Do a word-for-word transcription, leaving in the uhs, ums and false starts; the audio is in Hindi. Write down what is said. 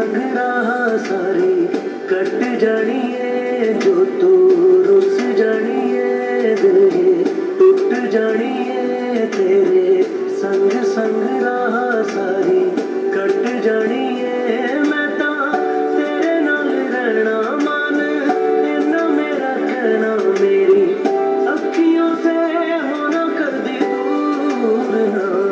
संग राह सारी कट जानी है, जो तू रुस जानी है, दिल ये टूट जानी है, तेरे संग संग राह सारी कट जानी है। मैं ता तेरे नाल रहना मान, इन्ना मेरा कहना, मेरी अखियों से होना कर दी दूर ना।